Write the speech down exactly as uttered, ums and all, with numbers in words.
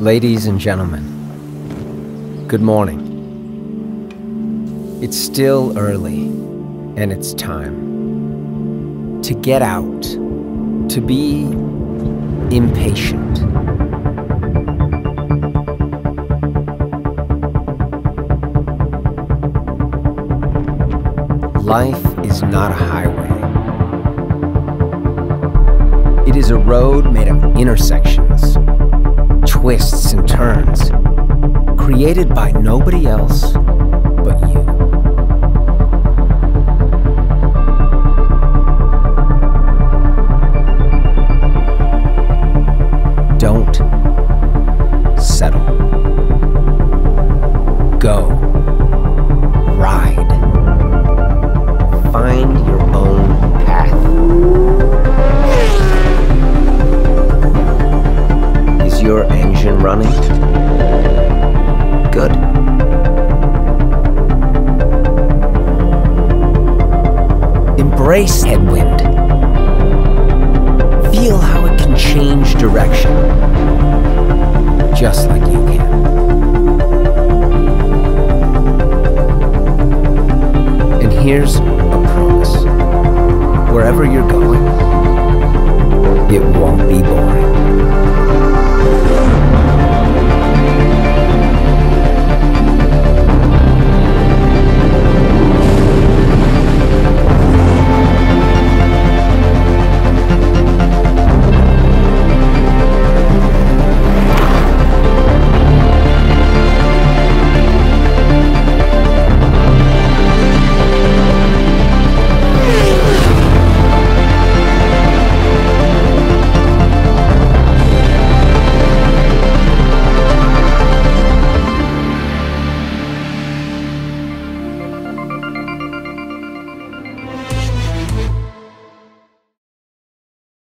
Ladies and gentlemen, good morning. It's still early, and it's time to get out, to be impatient. Life is not a highway. It is a road made of intersections, twists and turns, created by nobody else but you. Don't settle. Go. Ride. Find your own path. Is your engine running? Good. Embrace headwind. Feel how it can change direction, just like you can. And here's a promise. Wherever you're going, it won't be boring.